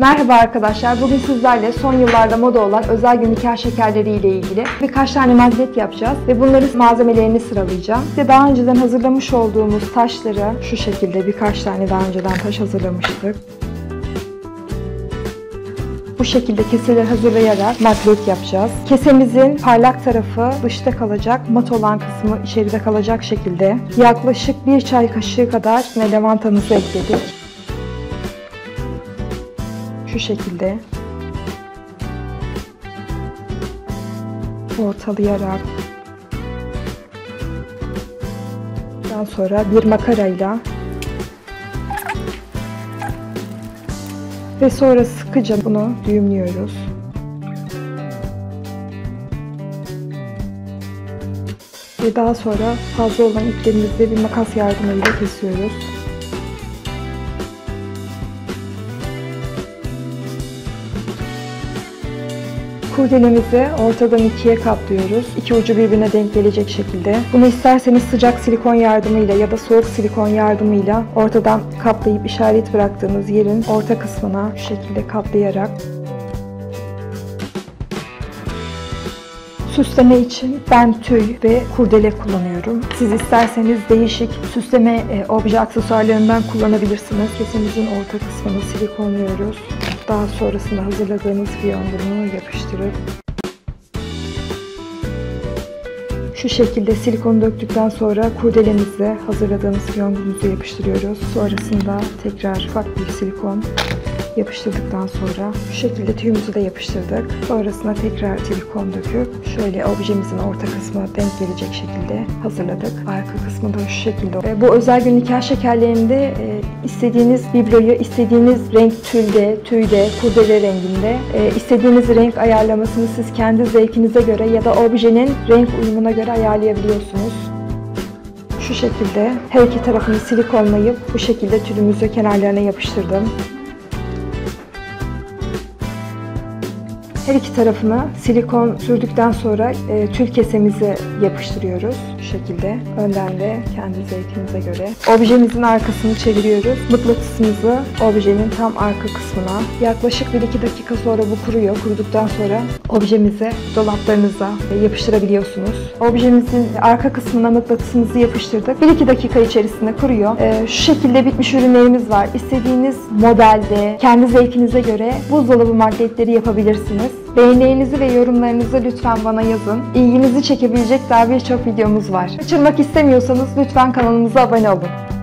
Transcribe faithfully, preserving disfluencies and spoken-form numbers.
Merhaba arkadaşlar, bugün sizlerle son yıllarda moda olan özel gün nikah şekerleri ile ilgili birkaç tane magnet yapacağız ve bunların malzemelerini sıralayacağım. Size daha önceden hazırlamış olduğumuz taşları, şu şekilde birkaç tane daha önceden taş hazırlamıştık. Bu şekilde keseleri hazırlayarak magnet yapacağız. Kesemizin parlak tarafı dışta kalacak, mat olan kısmı içeride kalacak şekilde yaklaşık bir çay kaşığı kadar lavantamızı ekledik. Şu şekilde ortalayarak daha sonra bir makarayla ve sonra sıkıca bunu düğümlüyoruz. Ve daha sonra fazla olan iplerimizle bir makas yardımıyla kesiyoruz. Kurdelemizi ortadan ikiye katlıyoruz. İki ucu birbirine denk gelecek şekilde. Bunu isterseniz sıcak silikon yardımıyla ya da soğuk silikon yardımıyla ortadan katlayıp işaret bıraktığınız yerin orta kısmına şu şekilde katlayarak süsleme için ben tüy ve kurdele kullanıyorum. Siz isterseniz değişik süsleme e, obje aksesuarlarından kullanabilirsiniz. Kesimizin orta kısmını silikonluyoruz. Daha sonrasında hazırladığımız fiyongunu yapıştırıp şu şekilde silikonu döktükten sonra kurdelemizi hazırladığımız fiyongumuzu yapıştırıyoruz. Sonrasında tekrar ufak bir silikon yapıştırdıktan sonra şu şekilde tüyümüzü de yapıştırdık. Sonrasında tekrar silikon döküp şöyle objemizin orta kısmına denk gelecek şekilde hazırladık. Arka kısmı da şu şekilde. Bu özel gün nikah şekerlerinde istediğiniz bibloyu istediğiniz renk tülde, tüyde, kurdele renginde istediğiniz renk ayarlamasını siz kendi zevkinize göre ya da objenin renk uyumuna göre ayarlayabiliyorsunuz. Şu şekilde her iki tarafını silikonlayıp bu şekilde tülümüzü kenarlarına yapıştırdım. Her iki tarafına silikon sürdükten sonra e, tül kesemizi yapıştırıyoruz. Şu şekilde. Önden de kendi zevkimize göre. Objemizin arkasını çeviriyoruz. Mıknatısımızı objenin tam arka kısmına. Yaklaşık bir iki dakika sonra bu kuruyor. Kuruduktan sonra objemizi dolaplarınıza yapıştırabiliyorsunuz. Objemizin arka kısmına mıknatısımızı yapıştırdık. bir iki dakika içerisinde kuruyor. E, şu şekilde bitmiş ürünlerimiz var. İstediğiniz modelde, kendi zevkinize göre buzdolabı magnetleri yapabilirsiniz. Beğenilerinizi ve yorumlarınızı lütfen bana yazın. İlginizi çekebilecek daha birçok videomuz var. Kaçırmak istemiyorsanız lütfen kanalımıza abone olun.